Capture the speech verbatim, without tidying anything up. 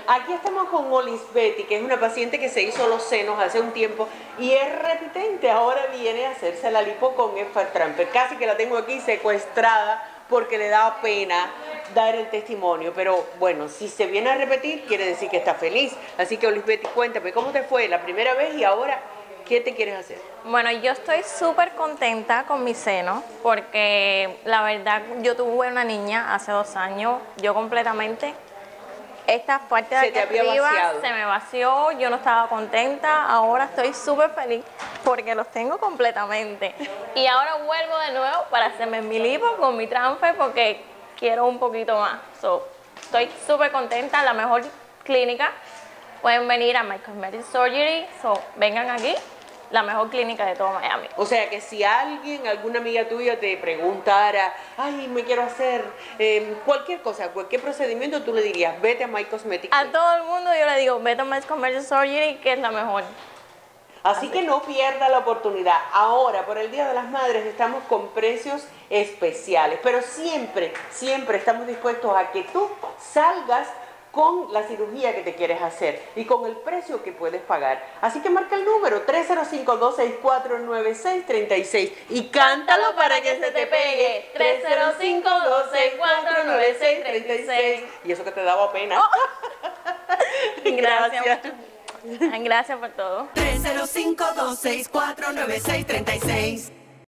Aquí estamos con Olisbeti, que es una paciente que se hizo los senos hace un tiempo y es repitente. Ahora viene a hacerse la lipo con Effatramper. Casi que la tengo aquí secuestrada porque le da pena dar el testimonio. Pero bueno, si se viene a repetir, quiere decir que está feliz. Así que Olisbeti, cuéntame, ¿cómo te fue la primera vez y ahora qué te quieres hacer? Bueno, yo estoy súper contenta con mi seno porque la verdad yo tuve una niña hace dos años, yo completamente, esta parte de Se aquí te había arriba vaciado. se me vació, yo no estaba contenta, ahora estoy súper feliz porque los tengo completamente. Y ahora vuelvo de nuevo para hacerme mi lipo con mi transfer porque quiero un poquito más. So, estoy súper contenta, la mejor clínica. Pueden venir a My Cosmetic Surgery, so, vengan aquí, la mejor clínica de todo Miami. O sea que si alguien, alguna amiga tuya te preguntara, ay, me quiero hacer eh, cualquier cosa, cualquier procedimiento, tú le dirías, vete a My Cosmetic. A todo el mundo yo le digo, vete a My Cosmetic Surgery, que es la mejor. Así que no pierda la oportunidad. Ahora, por el Día de las Madres, estamos con precios especiales, pero siempre, siempre estamos dispuestos a que tú salgas con la cirugía que te quieres hacer y con el precio que puedes pagar. Así que marca el número tres cero cinco, dos seis cuatro, nueve seis tres seis y cántalo para que se te pegue. tres cero cinco, dos seis cuatro, nueve seis tres seis. Y eso que te daba pena. Gracias. Gracias por todo. tres cero cinco, dos seis cuatro, nueve seis tres seis.